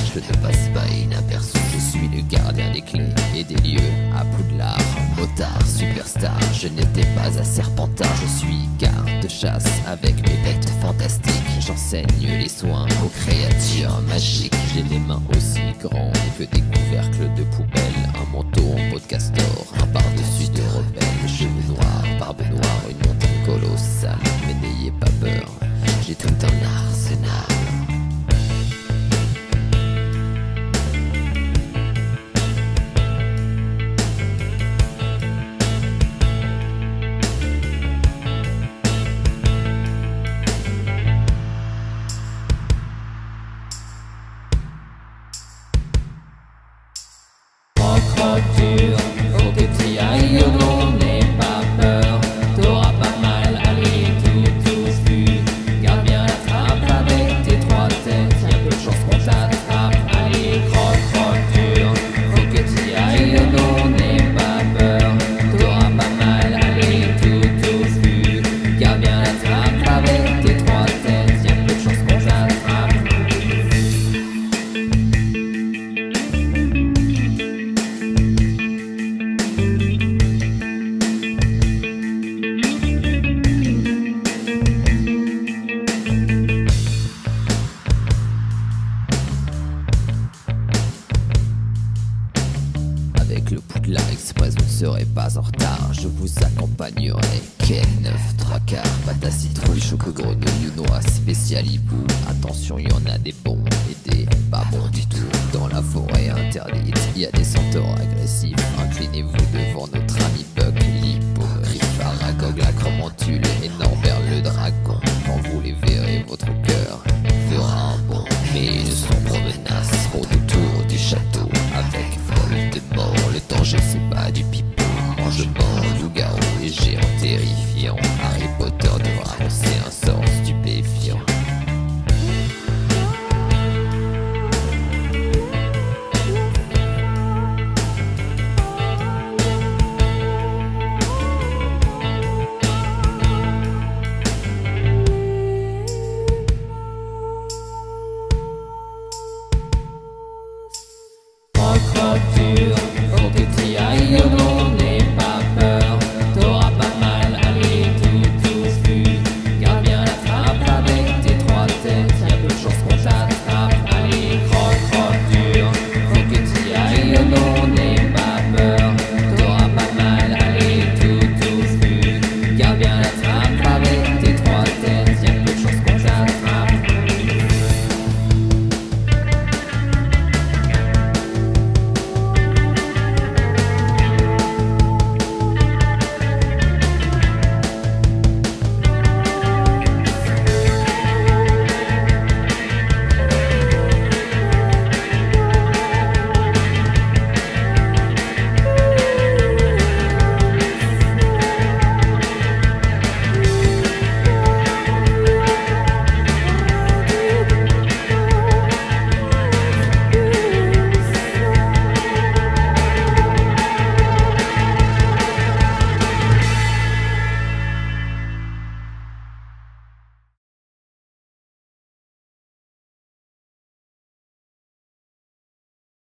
je ne passe pas inaperçu. Je suis le gardien des clés et des lieux à Poudlard. Motard, superstar, je n'étais pas à Serpentard. Je suis garde de chasse avec mes bêtes fantastiques. J'enseigne les soins aux créatures magiques. J'ai les mains aussi grandes que des couvercles de poubelle. Un manteau en peau de castor, un par-dessus de rebelle. Cheveux noirs, barbe noire, une montagne colossale. Mais n'ayez pas peur, j'ai tout un arsenal. Dur, faut que t'y ailles, non, n'aie pas peur. T'auras pas mal, allez, tout vu. Garde bien la trappe avec tes trois têtes. Y'a peu de chance qu'on t'attrape. Allez, croque dur, faut que t'y ailles, non, n'aie pas peur. T'auras pas mal, allez, tout vu. Garde bien la trappe avec tes trois têtes. Y'a peu de chance qu'on t'attrape. Avec le Poudlard Express, vous ne serez pas en retard. Je vous accompagnerai. Quai 9, 3/4, pâte à citrouille, choco grenouille, noix spécial hibou. Attention, il y en a des bons et des pas bons du tout. Dans la forêt interdite, il y a des centaures agressifs. Inclinez-vous